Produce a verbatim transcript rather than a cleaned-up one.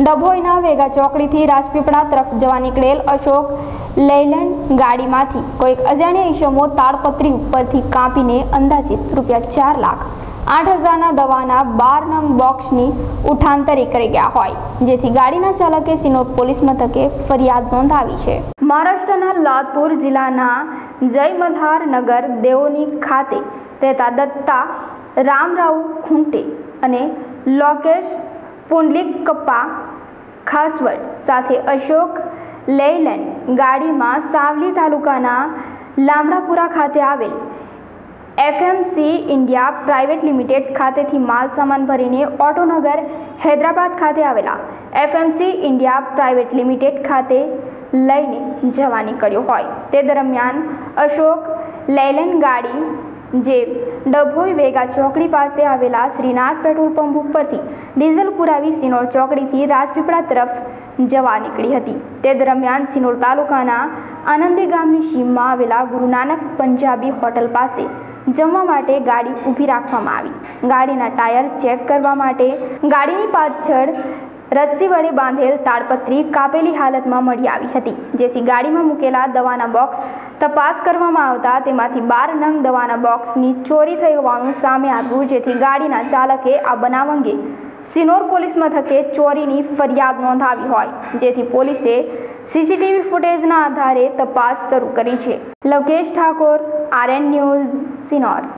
ડભોઈના વેગા ચોકડીથી રાજપીપળા તરફ જવા નીકળેલ અશોક લેઇલેન્ડ ગાડીમાંથી કોઈક અજાણ્યા ઈસમો તાડપત્રી ઉપરથી કાપીને અંદાજિત રૂપિયા ચાર લાખ આઠ હજારના દવાના બાર નંગ બોક્સની ઉઠાંતરી કરી ગયા હોય, જેથી ગાડીના ચાલકે સિનોર પોલીસ મથકે ફરિયાદ નોંધાવી છે। મહારાષ્ટ્રના લાતુર જિલ્લાના જય મલ્હાર નગર દેવોની ખાતે રહેતા દત્તા રામરાવ ખૂંટે અને લોકેશ પુંડલિકપ્પા ખાસવડ સાથે અશોક લેઇલેન્ડ ગાડીમાં સાવલી તાલુકાના લામડાપુરા ખાતે આવેલ એફએમસી ઇન્ડિયા પ્રાઇવેટ લિમિટેડ ખાતેથી માલ સામાન ભરીને ઓટોનગર હૈદરાબાદ ખાતે આવેલા એફએમસી ઇન્ડિયા પ્રાઇવેટ લિમિટેડ ખાતે લઈને જવા નીકળ્યો હોય તે દરમિયાન અશોક લેઇલેન્ડ ગાડી જે ડભોઈ વેગા ચોકડી પાસે આવેલા શ્રીનાથ પેટ્રોલ પંપ ઉપરથી ડીઝલ પુરાવી સિનોર ચોકડીથી રાજપીપળા તરફ જવા નીકળી હતી। તે દરમિયાન સિનોર તાલુકાના આનંદી ગામની સીમમાં આવેલા ગુરુ નાનક પંજાબી હોટલ પાસે જમવા માટે ગાડી ઊભી રાખવામાં આવી। ગાડીના ટાયર ચેક કરવા માટે ગાડીની પાછળ રસ્સી વડે બાંધેલ તાડપત્રી કાપેલી હાલતમાં મળી આવી હતી, જેથી ગાડીમાં મૂકેલા દવાના બોક્સ તપાસ કરવામાં આવતા તેમાંથી બાર નંગ દવાના બોક્સની ચોરી થઈ હોવાનું સામે આવ્યું, જેથી ગાડીના ચાલકે આ બનાવ અંગે સિનોર પોલીસ મથકે ચોરીની ફરિયાદ નોંધાવી હોય, જેથી પોલીસે સીસીટીવી ફૂટેજના આધારે તપાસ શરૂ કરી છે। Lavkesh Thakor, RN news, Sinor.